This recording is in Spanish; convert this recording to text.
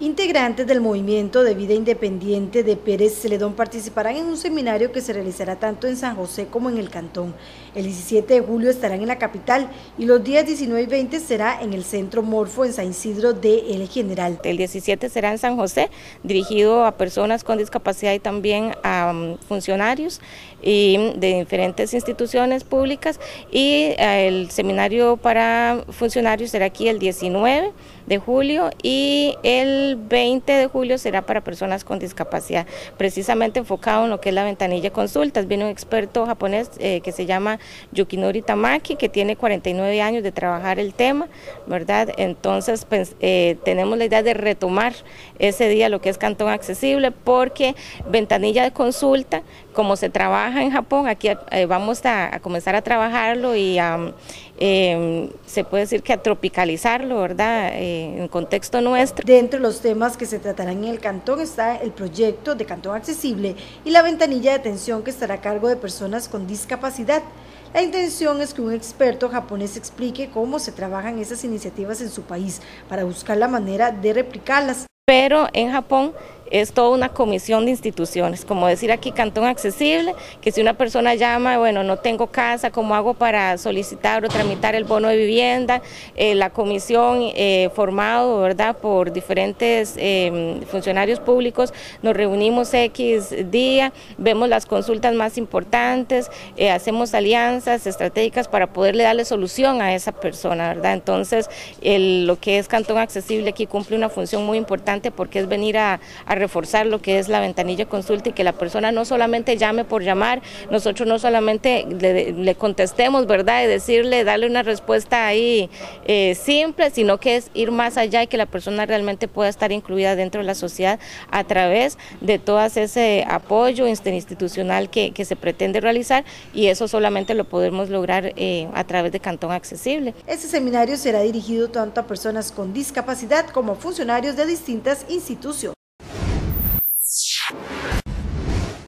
Integrantes del Movimiento de Vida Independiente de Pérez Celedón participarán en un seminario que se realizará tanto en San José como en el Cantón. El 17 de julio estarán en la capital y los días 19 y 20 será en el Centro Morfo en San Isidro de El General. El 17 será en San José, dirigido a personas con discapacidad y también a funcionarios y de diferentes instituciones públicas, y el seminario para funcionarios será aquí el 19 de julio y el 20 de julio será para personas con discapacidad, precisamente enfocado en lo que es la ventanilla consultas. Viene un experto japonés que se llama Yukinori Tamaki, que tiene 49 años de trabajar el tema, ¿verdad? Entonces pues, tenemos la idea de retomar ese día lo que es Cantón Accesible, porque ventanilla de consulta, como se trabaja en Japón, aquí vamos a comenzar a trabajarlo y se puede decir que a tropicalizarlo, ¿verdad?, en contexto nuestro. Dentro de los temas que se tratarán en el Cantón está el proyecto de Cantón Accesible y la ventanilla de atención que estará a cargo de personas con discapacidad. La intención es que un experto japonés explique cómo se trabajan esas iniciativas en su país para buscar la manera de replicarlas. Pero en Japón es toda una comisión de instituciones, como decir aquí Cantón Accesible, que si una persona llama, bueno, no tengo casa, ¿cómo hago para solicitar o tramitar el bono de vivienda? La comisión formado, ¿verdad?, por diferentes funcionarios públicos, nos reunimos X día, vemos las consultas más importantes, hacemos alianzas estratégicas para poderle darle solución a esa persona, ¿verdad? Entonces, lo que es Cantón Accesible aquí cumple una función muy importante, porque es venir a reforzar lo que es la ventanilla consulta, y que la persona no solamente llame por llamar, nosotros no solamente le contestemos, ¿verdad?, y decirle, darle una respuesta ahí simple, sino que es ir más allá y que la persona realmente pueda estar incluida dentro de la sociedad a través de todo ese apoyo institucional que se pretende realizar, y eso solamente lo podemos lograr a través de Cantón Accesible. Este seminario será dirigido tanto a personas con discapacidad como a funcionarios de distintas instituciones.